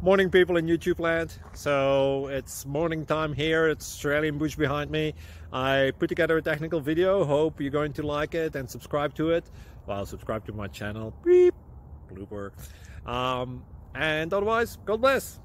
Morning, people in YouTube land. So it's morning time here. It's Australian bush behind me. I put together a technical video. Hope you're going to like it and subscribe to it. Well, subscribe to my channel. Beep. Blooper. And otherwise, God bless.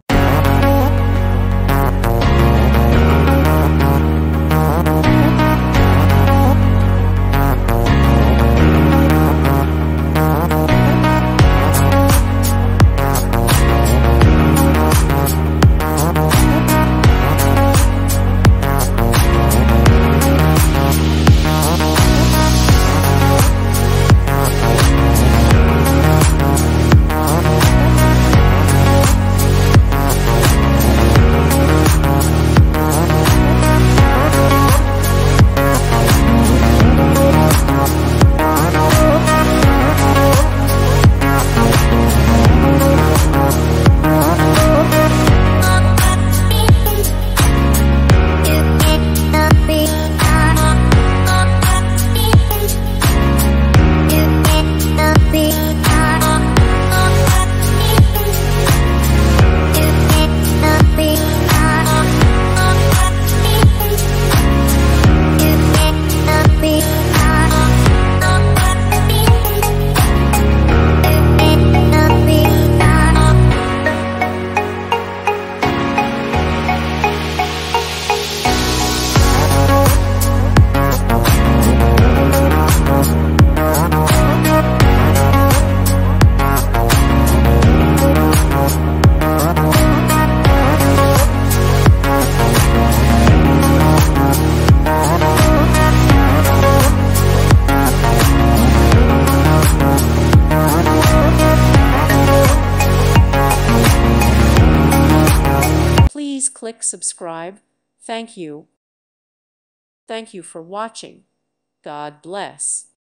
Please click subscribe. Thank you. Thank you for watching. God bless.